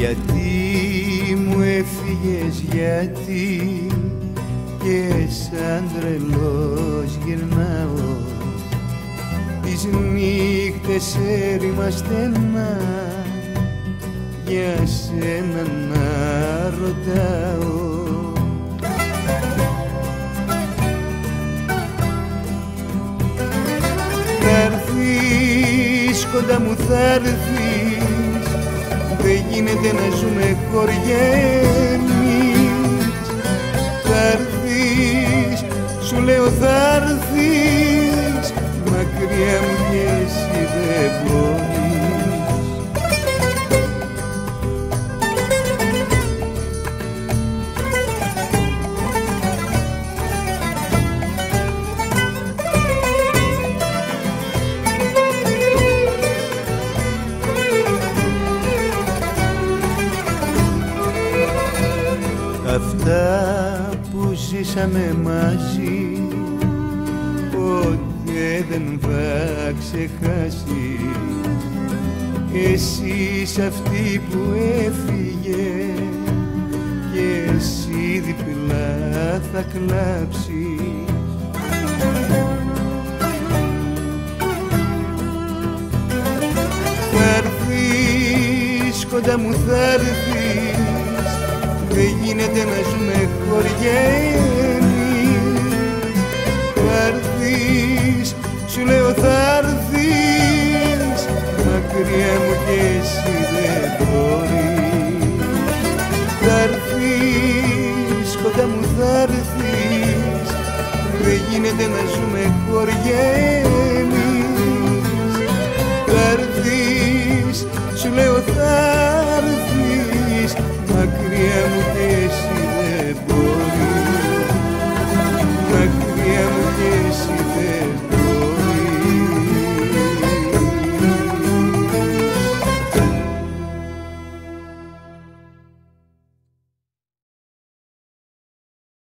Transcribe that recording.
Γιατί μου έφυγες, γιατί και σαν τρελός γυρνάω τις νύχτες έρημα στενά για σένα να ρωτάω. Θα έρθεις κοντά μου, θα έρθεις, δεν γίνεται να ζούμε χωριέμεις. Θα έρθεις, σου λέω θα έρθεις, μακριά μου κι εσύ δεν μπορείς. Αυτά που ζήσαμε μαζί ποτέ δεν θα ξεχάσει. Εσύ είσαι αυτή που έφυγε και εσύ διπλά θα κλάψεις. Θα έρθεις κοντά μου, θα έρθεις, δεν γίνεται να ζούμε χωριέμεις. Θα έρθεις, σου λέω θα έρθεις, μακριά μου κι εσύ δεν μπορείς. Θα έρθεις, κοντά μου θα έρθεις, δεν γίνεται να ζούμε χωριέμεις. Θα έρθεις, σου λέω θα